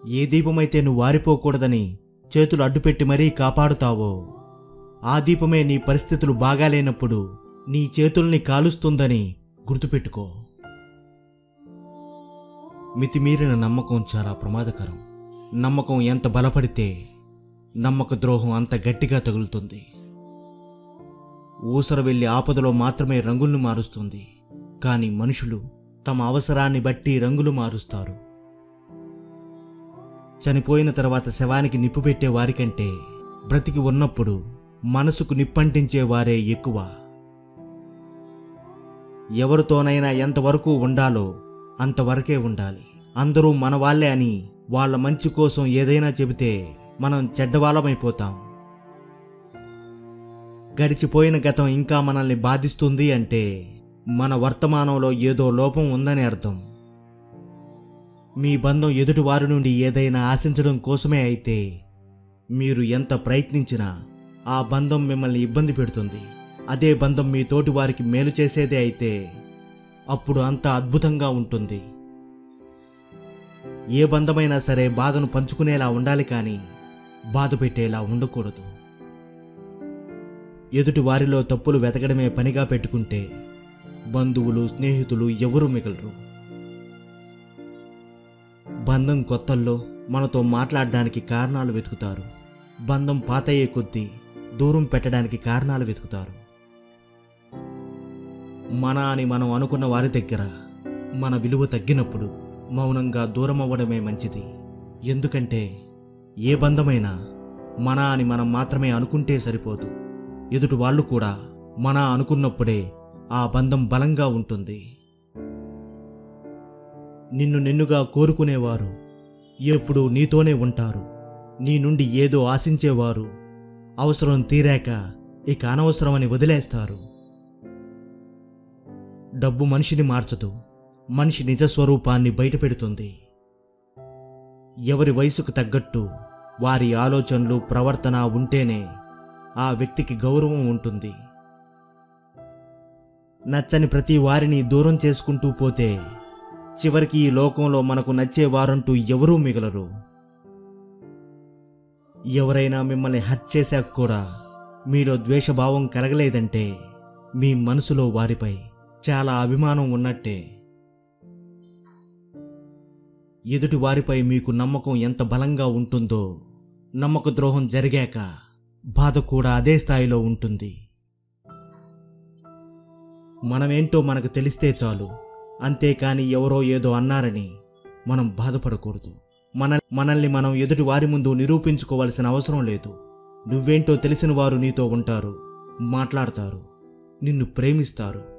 ఏ దీపమైతే నువ్వు వారిపోకూడదని చేతులు అడ్డుపెట్టి మరీ కాపాడుతావో ఆ దీపమే నీ పరిస్థితులు బాగాలేనప్పుడు నీ చేతుల్ని కాలుస్తుందని గుర్తుపెట్టుకో. మితిమీరిన నమ్మకం చాలా ప్రమాదకరం. నమ్మకం ఎంత బలపడితే నమ్మక ద్రోహం అంత గట్టిగా తగులుతుంది. ఊసర వెళ్ళి ఆపదలో మాత్రమే రంగులను మారుస్తుంది, కానీ మనుషులు తమ అవసరాన్ని బట్టి రంగులు మారుస్తారు. చనిపోయిన తర్వాత శవానికి నిప్పు పెట్టే వారికంటే బ్రతికి ఉన్నప్పుడు మనసుకు నిప్పంటించే వారే ఎక్కువ. ఎవరితోనైనా ఎంతవరకు ఉండాలో అంతవరకే ఉండాలి. అందరూ మన వాళ్ళే అని వాళ్ళ మంచి కోసం ఏదైనా చెబితే మనం చెడ్డవాళ్ళమైపోతాం. గడిచిపోయిన గతం ఇంకా మనల్ని బాధిస్తుంది అంటే మన వర్తమానంలో ఏదో లోపం ఉందని అర్థం. మీ బంధం ఎదుటివారి నుండి ఏదైనా ఆశించడం కోసమే అయితే మీరు ఎంత ప్రయత్నించినా ఆ బంధం మిమ్మల్ని ఇబ్బంది పెడుతుంది. అదే బంధం మీ తోటి వారికి మేలు చేసేదే అయితే అప్పుడు అంత అద్భుతంగా ఉంటుంది. ఏ బంధమైనా సరే బాధను పంచుకునేలా ఉండాలి, కానీ బాధ పెట్టేలా ఉండకూడదు. ఎదుటి వారిలో తప్పులు వెతకడమే పనిగా పెట్టుకుంటే బంధువులు స్నేహితులు ఎవరూ మిగలరు. బంధం కొత్తల్లో మనతో మాట్లాడడానికి కారణాలు వెతుకుతారు. బంధం పాతయ్యే కొద్దీ దూరం పెట్టడానికి కారణాలు వెతుకుతారు. మన అని మనం అనుకున్న వారి దగ్గర మన విలువ తగ్గినప్పుడు మౌనంగా దూరం అవ్వడమే మంచిది. ఎందుకంటే ఏ బంధమైనా మన అని మనం మాత్రమే అనుకుంటే సరిపోదు. ఎదుటి వాళ్ళు కూడా మన అనుకున్నప్పుడే ఆ బంధం బలంగా ఉంటుంది. నిన్ను నిన్నుగా కోరుకునేవారు ఎప్పుడూ నీతోనే ఉంటారు. నీ నుండి ఏదో ఆశించేవారు అవసరం తీరాక ఇక అనవసరమని వదిలేస్తారు. డబ్బు మనిషిని మార్చదు, మనిషి నిజస్వరూపాన్ని బయటపెడుతుంది. ఎవరి వయసుకు తగ్గట్టు వారి ఆలోచనలు ప్రవర్తన ఉంటేనే ఆ వ్యక్తికి గౌరవం ఉంటుంది. నచ్చని ప్రతి వారిని దూరం చేసుకుంటూ పోతే చివరికి ఈ లోకంలో మనకు నచ్చేవారంటూ ఎవరూ మిగలరు. ఎవరైనా మిమ్మల్ని హర్ట్ చేశాక కూడా మీలో ద్వేషభావం కలగలేదంటే మీ మనసులో వారిపై చాలా అభిమానం ఉన్నట్టే. ఎదుటి వారిపై మీకు నమ్మకం ఎంత బలంగా ఉంటుందో నమ్మక ద్రోహం జరిగాక బాధ కూడా అదే స్థాయిలో ఉంటుంది. మనమేంటో మనకు తెలిస్తే చాలు, అంతేకాని ఎవరో ఏదో అన్నారని మనం బాధపడకూడదు. మనల్ని మనం ఎదుటి వారి ముందు నిరూపించుకోవాల్సిన అవసరం లేదు. నువ్వేంటో తెలిసిన వారు నీతో ఉంటారు, మాట్లాడతారు, నిన్ను ప్రేమిస్తారు.